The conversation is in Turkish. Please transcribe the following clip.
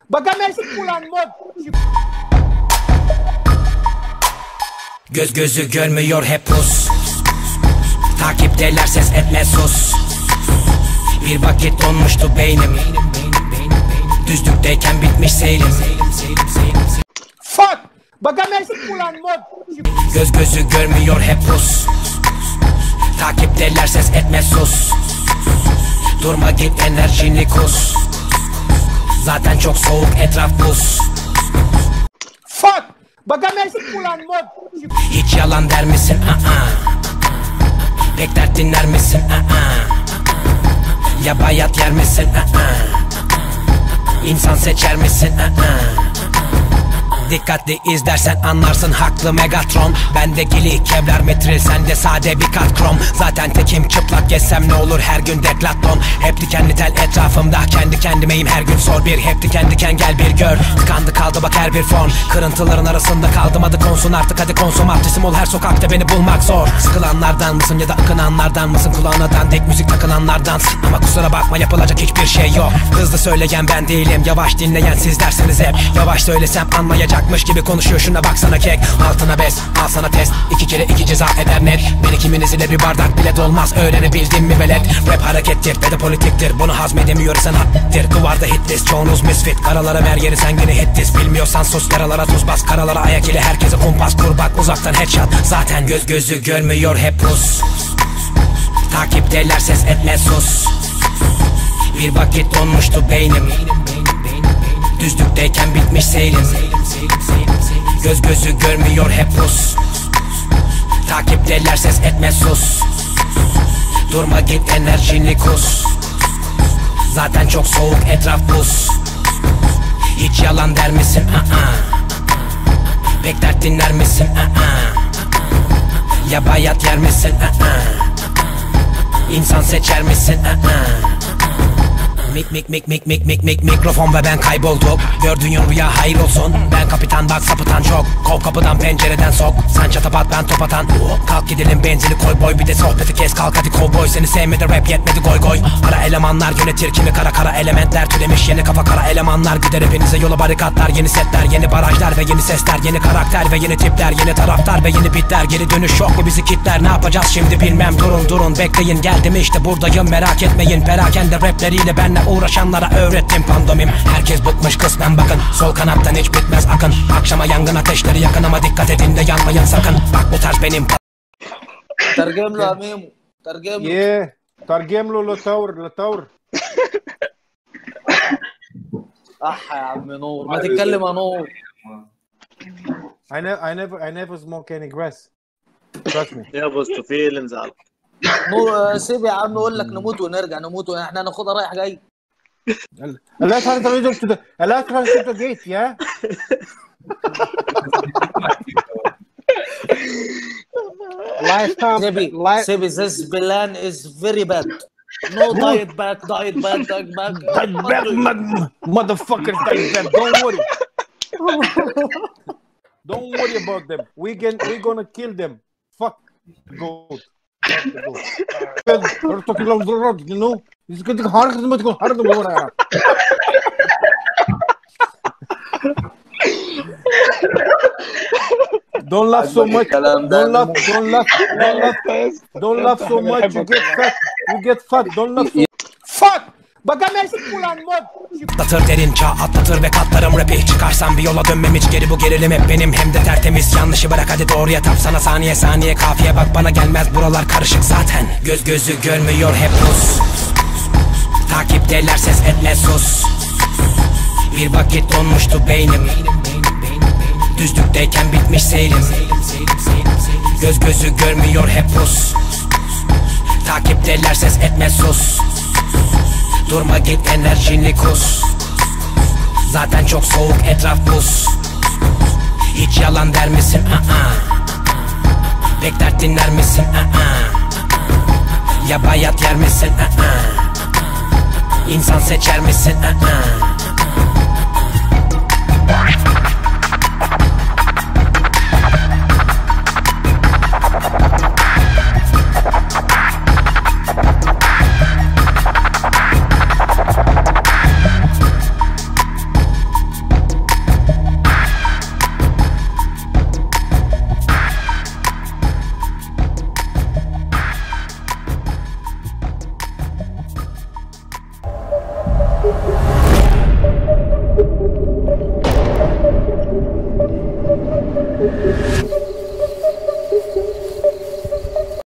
Bagamelsin ulan mod. Göz gözü görmüyor hep pus. Takipteler ses etme sus. Bir vakit donmuştu beynim. Düzlükteyken bitmiş seyrim. Fuck. Bagamelsin ulan mod. Göz gözü görmüyor hep pus. Takipteler ses etme sus. Durma git enerjini kus. Zaten çok soğuk etraf buz. Fuck. Bagamelsin ulan mod. Hiç yalan der misin? Pek dert dinler misin? Ya bayat yer misin? İnsan seçer misin? Dikkatli izlersen anlarsın haklı Megatron. Bende gili kevlar metril, sende sade bir kat krom. Zaten tekim çıplak gezsem ne olur her gün deklatlon. Hep dikenli tel etrafımda, kendi kendimeyim her gün sor bir. Hep diken diken gel bir gör. Tıkandı kaldı bak her bir fon. Kırıntıların arasında kaldım adı konsun artık hadi konsum. Artistim ol her sokakta beni bulmak zor. Sıkılanlardan mısın ya da akınanlardan mısın? Kulağına dandik müzik takılanlardansın. Ama kusura bakma yapılacak hiçbir şey yok. Hızlı söyleyen ben değilim, yavaş dinleyen siz dersiniz hep. Yavaş söylesem anlayacak gibi konuşuyor şuna baksana kek. Altına bes al sana test, 2 kere 2 ceza eder net. Beni kiminiz ile bir bardak bile dolmaz, öğrenebildin mi velet? Rap harekettir ve de politiktir, bunu hazmedemiyorsan hattir. Duvarda hitlist çoğunuz misfit, karalara ver yeri sen yine hittis. Bilmiyorsan sus yaralara tuz bas, karalara ayak ile herkese kumpas kur bak uzaktan headshot. Zaten göz gözü görmüyor hep pus. Takipteler ses etme sus. Bir vakit donmuştu beynim. Düzlükteyken bitmiş seyrim. Göz gözü görmüyor hep pus. Takipteler ses etme sus. Durma git enerjini kus. Zaten çok soğuk etraf buz. Hiç yalan der misin? Pek dert dinler misin? Ya bayat yer misin? İnsan seçer misin? Mikrofon ve ben kaybolduk. Gördüğün rüya hayır olsun. Ben kapitan bak sapıtan çok. Kov kapıdan pencereden sok. Sen çatapat ben top atan. Kalk gidelim benzini koy boy. Bir de sohbeti kes kalk hadi kovboy. Seni sevmedi rap yetmedi goy goy. Ara elemanlar yönetir kimi kara elementler türemiş. Yeni kafa kara elemanlar gider hepinize yola barikatlar. Yeni setler yeni barajlar ve yeni sesler. Yeni karakter ve yeni tipler. Yeni taraftar ve yeni bitler. Geri dönüş yok mu bizi kitler? Ne yapacağız şimdi bilmem. Durun bekleyin geldim işte buradayım merak etmeyin. Perakende rapleriyle benle uğraşanlara öğrettim pandomim. Herkes bıkmış kısmen bakın. Sol kanattan hiç bitmez akın. Akşama yangın ateşleri yakın ama dikkat edin de yanmayın sakın. Bak bu tarz benim. ترجم له ميمو ترجم له ترجم له لطور يا عم نور ما تتكلم يا نور. I never smoke any grass. Trust me. يا بوست فيلنز على نور سيب يا عم نقول لك نموت ونرجع نموت احنا هناخدها رايح جاي. Let's run to the gate, yeah? Lifetime. Sebi, this plan is very bad. No diet back. Motherfuckers, diet back. Don't worry. Don't worry about them. We're gonna kill them. Fuck the goat. You know? It's going to hard to Don't laugh so much. Don't laugh so much. You get fat. Don't laugh so Fuck! Bagamelsin ulan mod. Atlatır derin çağ atlatır ve katlarım rapi. Çıkarsam bir yola dönmem hiç geri bu gerilim hep benim hem de tertemiz. Yanlışı bırak hadi doğruya tap sana saniye kafiye bak bana gelmez buralar karışık zaten. Göz gözü görmüyor hep pus. Takipteler ses etme sus. Bir vakit donmuştu beynim. Düzlükteyken bitmiş seyrim. Göz gözü görmüyor hep pus. Takipteler ses etme sus. Durma git enerjini kus. Zaten çok soğuk etraf buz. Hiç yalan der misin? Pek dert dinler misin? Ya bayat yer misin? İnsan seçer misin?